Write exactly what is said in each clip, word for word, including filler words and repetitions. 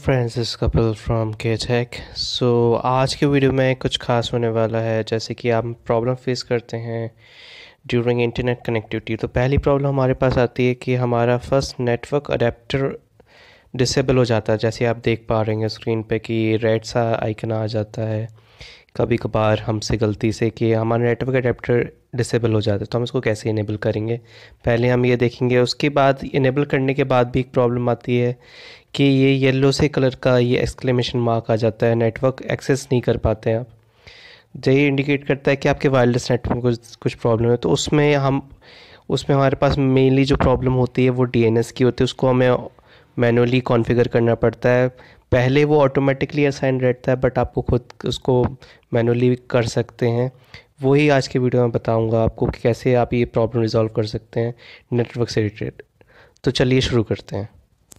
Friends, इस couple from K tech. So आज के वीडियो में कुछ खास होने वाला है। जैसे कि आप प्रॉब्लम फेस करते हैं ड्यूरिंग इंटरनेट कनेक्टिविटी। तो पहली प्रॉब्लम हमारे पास आती है कि हमारा फर्स्ट नेटवर्क अडेप्टर डिसेबल हो जाता है। जैसे आप देख पा रहे हैं स्क्रीन पे कि रेड सा आइकन आ जाता है कभी कभार हमसे गलती से कि हमारा नेटवर्क अडेप्टर डिसेबल हो जाता है। तो हम इसको कैसे इनेबल करेंगे, पहले हम ये देखेंगे। उसके बाद इनेबल करने के बाद भी एक प्रॉब्लम आती है कि ये येलो से कलर का ये एक्सक्लेमेशन मार्क आ जाता है, नेटवर्क एक्सेस नहीं कर पाते हैं आप। जो ये इंडिकेट करता है कि आपके वायरलेस नेटवर्क में कुछ कुछ प्रॉब्लम है। तो उसमें हम उसमें हमारे पास मेनली जो प्रॉब्लम होती है वो डीएनएस की होती है। उसको हमें मैनुअली कॉन्फ़िगर करना पड़ता है। पहले वो ऑटोमेटिकली असाइन रहता है, बट आपको खुद उसको मैनुअली कर सकते हैं। वही आज के वीडियो में बताऊंगा आपको कि कैसे आप ये प्रॉब्लम रिजॉल्व कर सकते हैं नेटवर्क से रिलेटेड। तो चलिए शुरू करते हैं।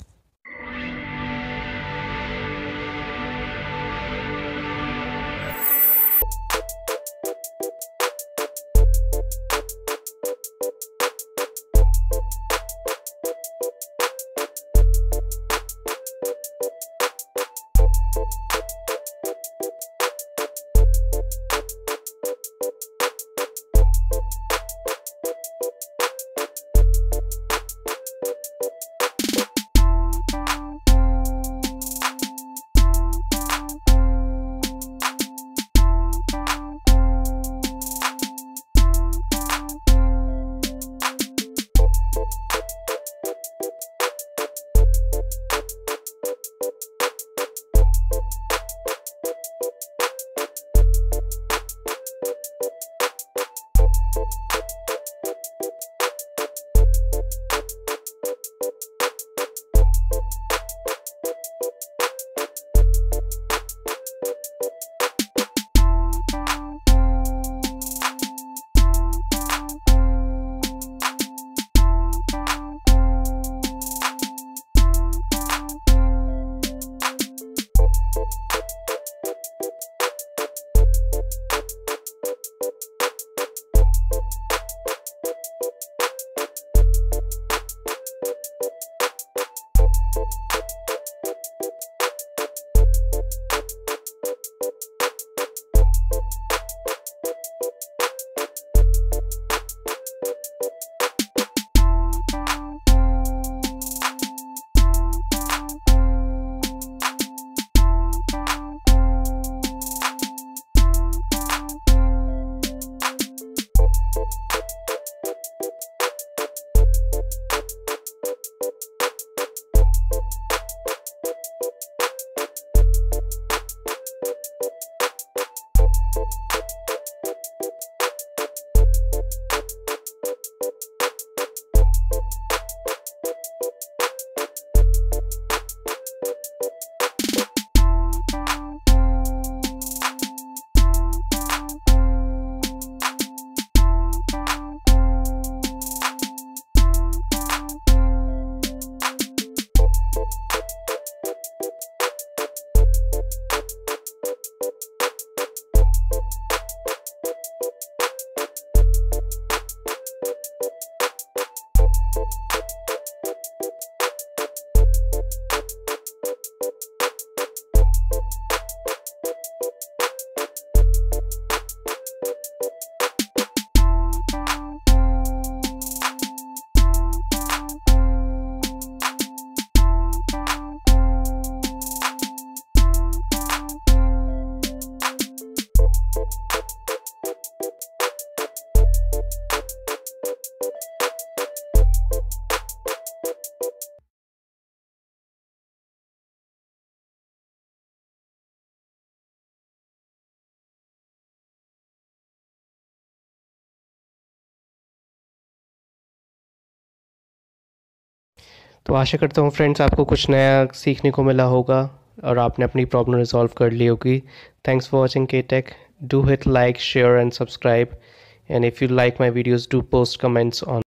तो आशा करता हूँ फ्रेंड्स आपको कुछ नया सीखने को मिला होगा और आपने अपनी प्रॉब्लम रिजॉल्व कर ली होगी। Thanks for watching K tech. Do hit like, share and subscribe, and if you like my videos do post comments on